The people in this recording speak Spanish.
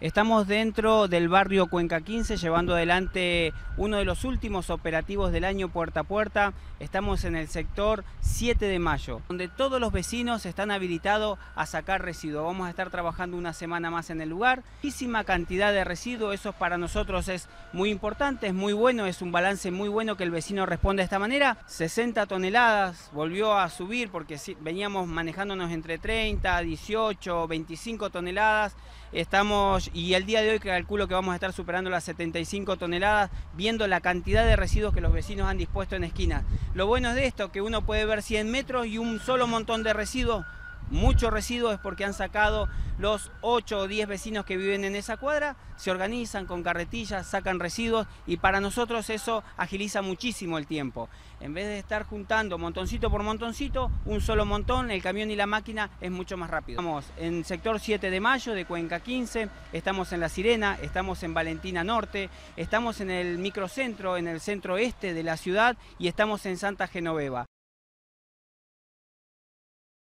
Estamos dentro del barrio Cuenca 15 llevando adelante uno de los últimos operativos del año puerta a puerta. Estamos en el sector 7 de Mayo, donde todos los vecinos están habilitados a sacar residuos. Vamos a estar trabajando una semana más en el lugar. Muchísima cantidad de residuos, eso para nosotros es muy importante, es muy bueno, es un balance muy bueno que el vecino responda de esta manera. 60 toneladas, volvió a subir porque veníamos manejándonos entre 30, 18, 25 toneladas. Y el día de hoy calculo que vamos a estar superando las 75 toneladas, viendo la cantidad de residuos que los vecinos han dispuesto en esquinas. Lo bueno es de esto, que uno puede ver 100 metros y un solo montón de residuos. Muchos residuos es porque han sacado los 8 o 10 vecinos que viven en esa cuadra, se organizan con carretillas, sacan residuos y para nosotros eso agiliza muchísimo el tiempo. En vez de estar juntando montoncito por montoncito, un solo montón, el camión y la máquina es mucho más rápido. Estamos en sector 7 de Mayo de Cuenca 15, estamos en La Sirena, estamos en Valentina Norte, estamos en el microcentro, en el centro este de la ciudad y estamos en Santa Genoveva.